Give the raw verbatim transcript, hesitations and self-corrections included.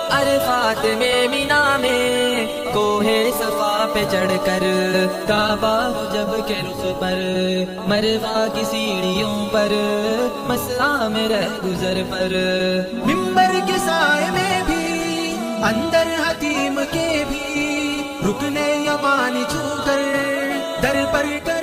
अरफात में मीना में कोहे सफा पे चढ़कर काबा हो जब के रुख पर मरवा की सीढ़ियों पर मसला में रह गुजर पर मिंबर के साए में भी अंदर हतीम के भी रुकने यमानी छू कर दर पर